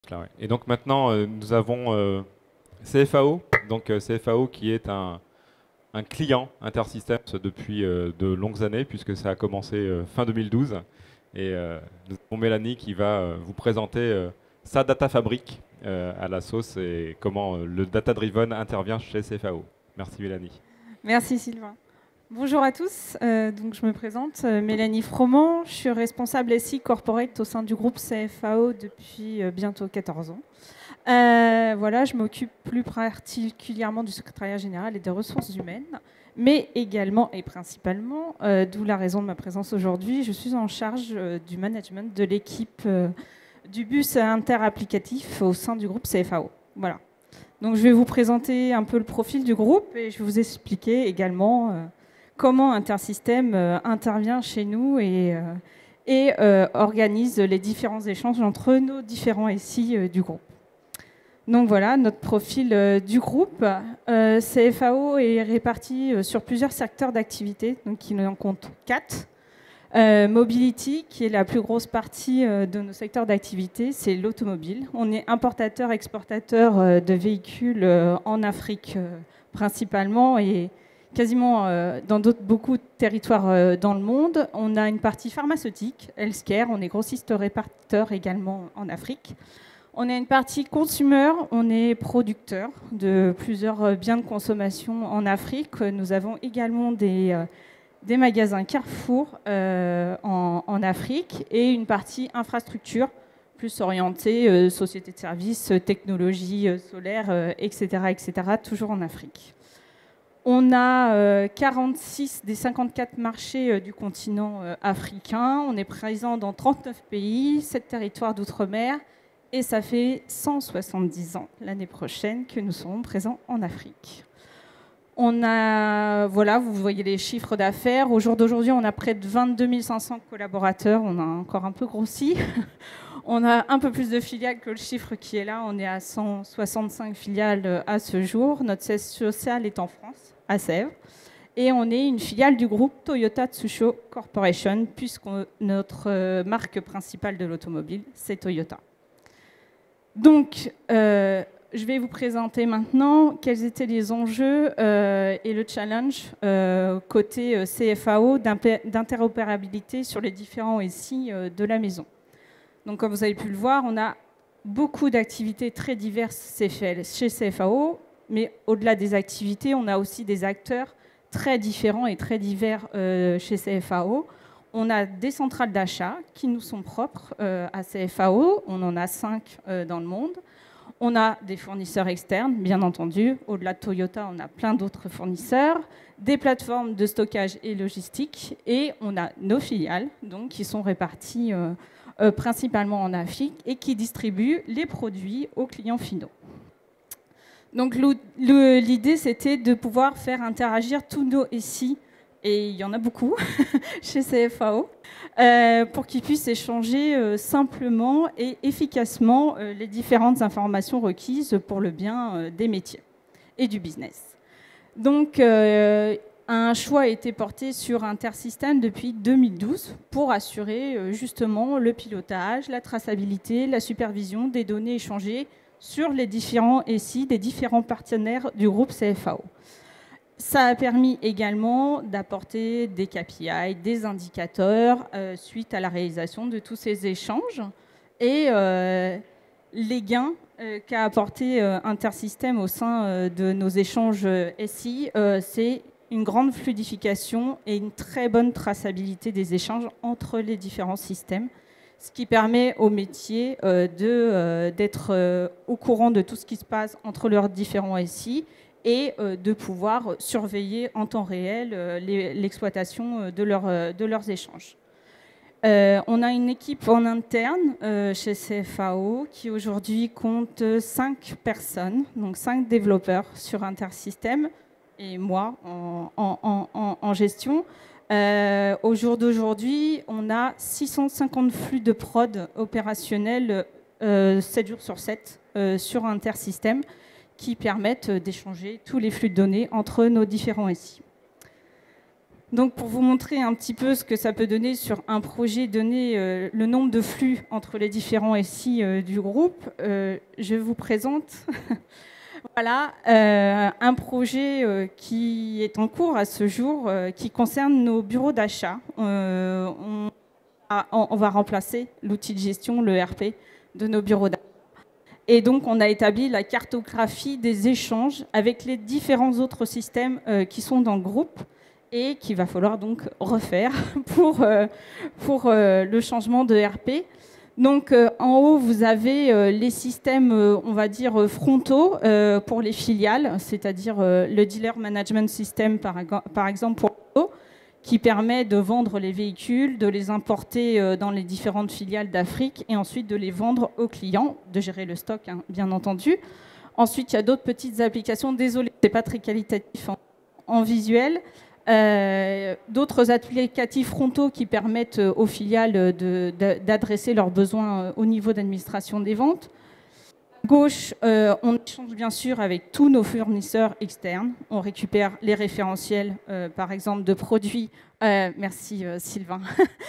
Là, ouais. Et donc maintenant, nous avons CFAO, donc CFAO qui est un client Intersystems depuis de longues années, puisque ça a commencé fin 2012. Et nous avons Mélanie qui va vous présenter sa data fabrique à la sauce et comment le data driven intervient chez CFAO. Merci Mélanie. Merci Sylvain. Bonjour à tous, donc je me présente, Mélanie Froment, je suis responsable SI Corporate au sein du groupe CFAO depuis bientôt 14 ans. Voilà, je m'occupe plus particulièrement du secrétariat général et des ressources humaines, mais également et principalement, d'où la raison de ma présence aujourd'hui, je suis en charge du management de l'équipe du bus interapplicatif au sein du groupe CFAO. Voilà. Donc je vais vous présenter un peu le profil du groupe et je vais vous expliquer également comment Intersystem intervient chez nous et organise les différents échanges entre nos différents SI du groupe. Donc voilà, notre profil du groupe. CFAO est réparti sur plusieurs secteurs d'activité, donc il en compte 4. Mobility, qui est la plus grosse partie de nos secteurs d'activité, c'est l'automobile. On est importateur-exportateur de véhicules en Afrique principalement et quasiment dans beaucoup de territoires dans le monde. On a une partie pharmaceutique, healthcare, on est grossiste-répartiteur également en Afrique. On a une partie consumer, on est producteur de plusieurs biens de consommation en Afrique. Nous avons également des magasins Carrefour en Afrique et une partie infrastructure plus orientée société de services, technologie solaire, etc., toujours en Afrique. On a 46 des 54 marchés du continent africain. On est présent dans 39 pays, 7 territoires d'outre-mer. Et ça fait 170 ans l'année prochaine que nous serons présents en Afrique. On a, voilà, vous voyez les chiffres d'affaires. Au jour d'aujourd'hui, on a près de 22 500 collaborateurs. On a encore un peu grossi. On a un peu plus de filiales que le chiffre qui est là. On est à 165 filiales à ce jour. Notre siège social est en France, à Sèvres. Et on est une filiale du groupe Toyota Tsusho Corporation, puisque notre marque principale de l'automobile, c'est Toyota. Donc, je vais vous présenter maintenant quels étaient les enjeux et le challenge côté CFAO d'interopérabilité sur les différents SI de la maison. Donc, comme vous avez pu le voir, on a beaucoup d'activités très diverses chez CFAO, mais au-delà des activités, on a aussi des acteurs très différents et très divers chez CFAO. On a des centrales d'achat qui nous sont propres à CFAO. On en a 5 dans le monde. On a des fournisseurs externes, bien entendu. Au-delà de Toyota, on a plein d'autres fournisseurs, des plateformes de stockage et logistique. Et on a nos filiales, donc, qui sont réparties principalement en Afrique et qui distribuent les produits aux clients finaux. Donc l'idée, c'était de pouvoir faire interagir tous nos SI, et il y en a beaucoup chez CFAO, pour qu'ils puissent échanger simplement et efficacement les différentes informations requises pour le bien des métiers et du business. Donc un choix a été porté sur Intersystem depuis 2012 pour assurer justement le pilotage, la traçabilité, la supervision des données échangées sur les différents SI des différents partenaires du groupe CFAO. Ça a permis également d'apporter des KPI, des indicateurs suite à la réalisation de tous ces échanges. Et les gains qu'a apporté Intersystem au sein de nos échanges SI, c'est une grande fluidification et une très bonne traçabilité des échanges entre les différents systèmes, ce qui permet aux métiers d'être au courant de tout ce qui se passe entre leurs différents SI et de pouvoir surveiller en temps réel l'exploitation de leurs échanges. On a une équipe en interne chez CFAO qui aujourd'hui compte 5 personnes, donc 5 développeurs sur Intersystem et moi en gestion. Au jour d'aujourd'hui, on a 650 flux de prod opérationnels 7 jours sur 7 sur Intersystem qui permettent d'échanger tous les flux de données entre nos différents SI. Donc, pour vous montrer un petit peu ce que ça peut donner sur un projet donné, le nombre de flux entre les différents SI du groupe, je vous présente voilà, un projet qui est en cours à ce jour, qui concerne nos bureaux d'achat. On va remplacer l'outil de gestion, le RP, de nos bureaux d'achat. Et donc, on a établi la cartographie des échanges avec les différents autres systèmes qui sont dans le groupe, et qu'il va falloir donc refaire pour le changement de RP. Donc en haut, vous avez les systèmes, on va dire, frontaux pour les filiales, c'est-à-dire le Dealer Management System, par exemple, pour l'auto, qui permet de vendre les véhicules, de les importer dans les différentes filiales d'Afrique et ensuite de les vendre aux clients, de gérer le stock, hein, bien entendu. Ensuite, il y a d'autres petites applications. Désolé, ce n'est pas très qualitatif en visuel. D'autres applicatifs frontaux qui permettent aux filiales d'adresser leurs besoins au niveau d'administration des ventes. À gauche, on échange bien sûr avec tous nos fournisseurs externes. On récupère les référentiels, par exemple, de produits. Merci Sylvain.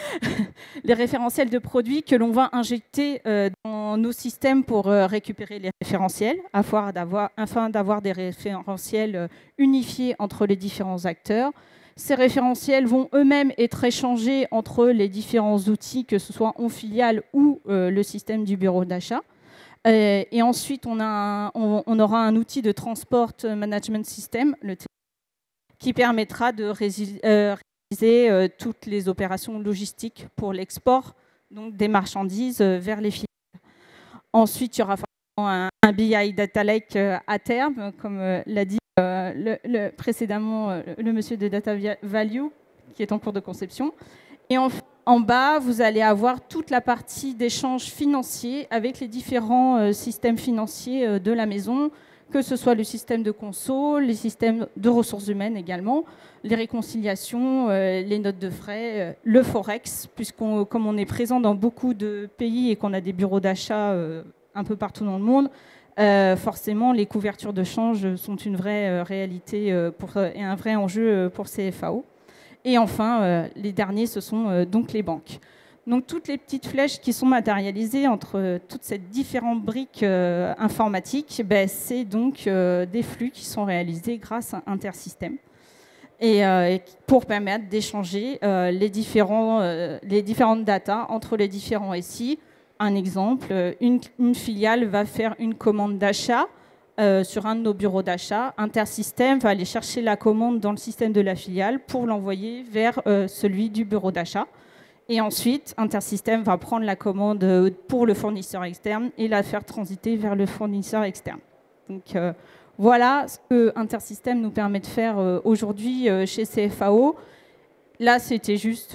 Les référentiels de produits que l'on va injecter dans nos systèmes pour récupérer les référentiels, afin d'avoir des référentiels unifiés entre les différents acteurs. Ces référentiels vont eux-mêmes être échangés entre les différents outils, que ce soit en filiale ou le système du bureau d'achat. Et ensuite, on aura un outil de Transport Management System, le qui permettra de réaliser toutes les opérations logistiques pour l'export donc des marchandises vers les filiales. Ensuite, il y aura un BI Data Lake à terme, comme l'a dit précédemment le monsieur de Data Value, qui est en cours de conception. Et en bas, vous allez avoir toute la partie d'échange financier avec les différents systèmes financiers de la maison, que ce soit le système de conso, les systèmes de ressources humaines également, les réconciliations, les notes de frais, le forex, puisqu'on, comme on est présent dans beaucoup de pays et qu'on a des bureaux d'achat un peu partout dans le monde, forcément, les couvertures de change sont une vraie réalité et un vrai enjeu pour CFAO. Et enfin, les derniers, ce sont donc les banques. Donc, toutes les petites flèches qui sont matérialisées entre toutes ces différentes briques informatiques, c'est donc des flux qui sont réalisés grâce à Intersystem. Et pour permettre d'échanger les différentes datas entre les différents SI. Un exemple, une filiale va faire une commande d'achat sur un de nos bureaux d'achat. Intersystem va aller chercher la commande dans le système de la filiale pour l'envoyer vers celui du bureau d'achat. Et ensuite, Intersystem va prendre la commande pour le fournisseur externe et la faire transiter vers le fournisseur externe. Donc voilà ce que Intersystem nous permet de faire aujourd'hui chez CFAO. Là, c'était juste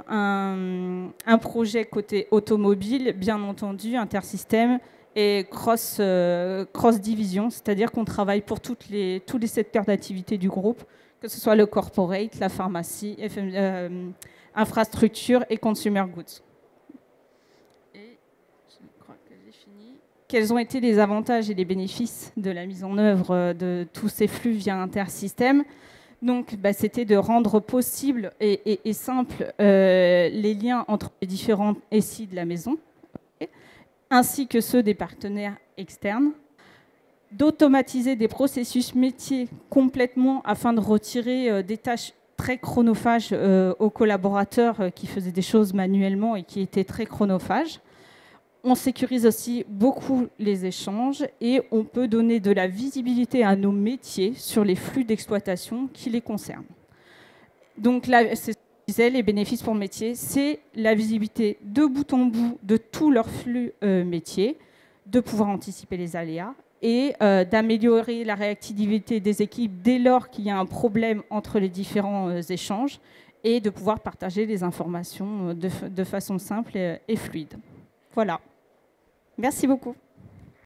un projet côté automobile, bien entendu, Intersystem et cross-division, c'est-à-dire qu'on travaille pour tous les secteurs d'activité du groupe, que ce soit le corporate, la pharmacie, infrastructure et consumer goods. Et je crois que j'ai fini. Quels ont été les avantages et les bénéfices de la mise en œuvre de tous ces flux via Intersystem ? Donc, c'était de rendre possible et simple les liens entre les différents SI de la maison, ainsi que ceux des partenaires externes, d'automatiser des processus métiers complètement afin de retirer des tâches très chronophages aux collaborateurs qui faisaient des choses manuellement et qui étaient très chronophages. On sécurise aussi beaucoup les échanges et on peut donner de la visibilité à nos métiers sur les flux d'exploitation qui les concernent. Donc là, c'est ce que je disais, les bénéfices pour métiers, c'est la visibilité de bout en bout de tous leurs flux métiers, de pouvoir anticiper les aléas et d'améliorer la réactivité des équipes dès lors qu'il y a un problème entre les différents échanges et de pouvoir partager les informations de façon simple et fluide. Voilà. Merci beaucoup.